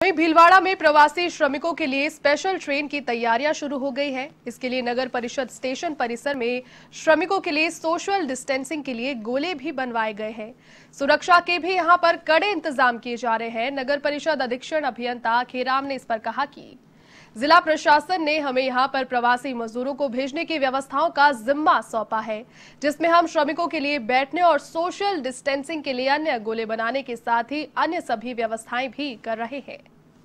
वहीं भीलवाड़ा में प्रवासी श्रमिकों के लिए स्पेशल ट्रेन की तैयारियां शुरू हो गई है। इसके लिए नगर परिषद स्टेशन परिसर में श्रमिकों के लिए सोशल डिस्टेंसिंग के लिए गोले भी बनवाए गए हैं। सुरक्षा के भी यहां पर कड़े इंतजाम किए जा रहे हैं। नगर परिषद अधीक्षण अभियंता खेराम ने इस पर कहा कि जिला प्रशासन ने हमें यहां पर प्रवासी मजदूरों को भेजने की व्यवस्थाओं का जिम्मा सौंपा है, जिसमें हम श्रमिकों के लिए बैठने और सोशल डिस्टेंसिंग के लिए अन्य गोले बनाने के साथ ही अन्य सभी व्यवस्थाएं भी कर रहे हैं।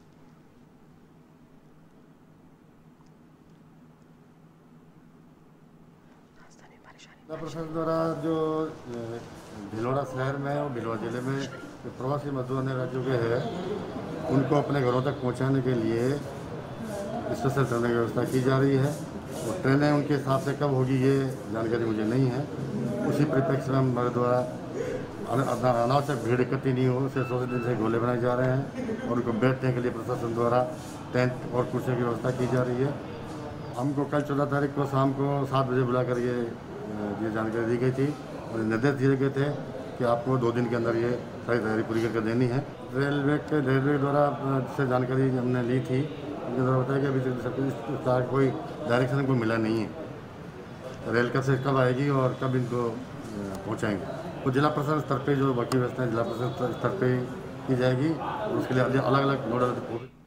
जिला प्रशासन द्वारा जो भीलवाड़ा शहर में और भीलवाड़ा जिले में जो प्रवासी मजदूर अन्य राज्यों के हैं उनको अपने घरों तक पहुंचाने के लिए स्पेशल ट्रेन की व्यवस्था की जा रही है। और ट्रेनें उनके हिसाब से कब होगी ये जानकारी मुझे नहीं है। उसी परिप्रेक्ष्य में हमारे द्वारा अनावश्यक भीड़ इकट्ठी नहीं हो उसे सोशल डिस्टेंसिंग से गोले बनाए जा रहे हैं और उनको बैठने के लिए प्रशासन द्वारा टेंट और कुर्सियों की व्यवस्था की जा रही है। हमको कल 14 तारीख को शाम को 7 बजे बुलाकर ये जानकारी दी गई थी और निर्देश दिए गए थे कि आपको 2 दिन के अंदर ये सारी तैयारी पूरी करके देनी है। रेलवे द्वारा से जानकारी हमने ली थी, उनके द्वारा बताया कि अभी तक कोई डायरेक्शन हमको मिला नहीं है रेल कब से कब आएगी और कब इनको पहुंचाएंगे। तो जिला प्रशासन स्तर पे जो बाकी व्यवस्थाएं जिला प्रशासन स्तर पे की जाएगी और उसके लिए अलग अलग नोडल